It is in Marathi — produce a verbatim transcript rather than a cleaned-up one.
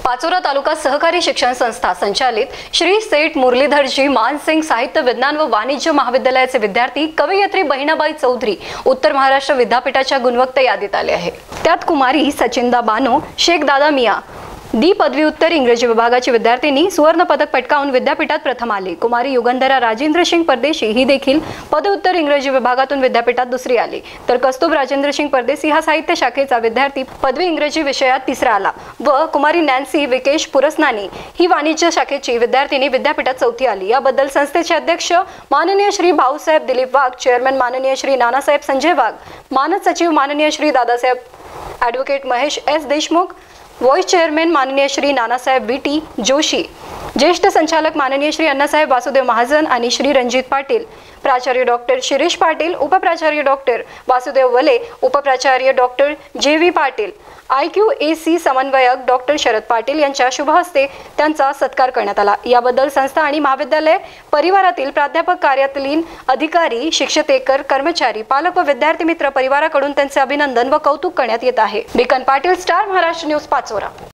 पाचोरा तालुका सहकारी शिक्षण संस्था संचालित श्री सेठ मुरलीधरजी मानसिंग साहित्य विज्ञान व वाणिज्य महाविद्यालयाचे विद्यार्थी कवयित्री बहिणाबाई चौधरी उत्तर महाराष्ट्र विद्यापीठाच्या गुणवत्ता यादीत आले आहे। त्यात कुमारी सचिंदा बानो, शेख दादा मिया दी पदव्युत्तर इंग्रजी विभागाची विद्यार्थिनी सुवर्ण पदक पटकावून विद्यापीठात प्रथम आली। कुमारी युगंधरा राजेंद्र सिंग परदेशी ही देखील पदव्युत्तर इंग्रजी विभागातून विद्यापीठात दुसरी आली, तर कस्तुभ राजेंद्र सिंग परदेशी हा साहित्य शाखेचा विद्यार्थी पदवी इंग्रजी विषयात तिसरा आला व कुमारी नॅन्सी विकेश पुरसनानी ही वाणिज्य शाखेची विद्यार्थिनी विद्यापीठात चौथी आली। याबद्दल संस्थेचे अध्यक्ष माननीय श्री भाऊसाहेब दिलीप वाघ, चेअरमन माननीय श्री नानासाहेब संजय वाघ, मानद सचिव माननीय Shri Dadasaheb advocate Mahesh S Deshmukh, vice chairman माननीय श्री नानासाहेब बीटी जोशी, ज्येष्ठ संचालक माननीय श्री अण्णासाहेब वासुदेव महाजन आणि श्री रणजित पाटील, प्राचार्य डॉक्टर शिरीष पाटील, उपप्राचार्य डॉक्टर वासुदेव वले, उपप्राचार्य doctor J V Patil, I Q A C समन्वयक डॉक्टर शरद पाटील यांच्या शुभ हस्ते त्यांचा सत्कार करण्यात आला। याबद्दल संस्था आणि महाविद्यालय परिवारातील प्राध्यापक, कार्यालयीन अधिकारी, शिक्षकेतर कर्मचारी, पालक व विद्यार्थी मित्र परिवाराकडून त्यांचे अभिनंदन व कौतुक करण्यात येत आहे। Bikan Patil, Star Maharashtra news, Pachora.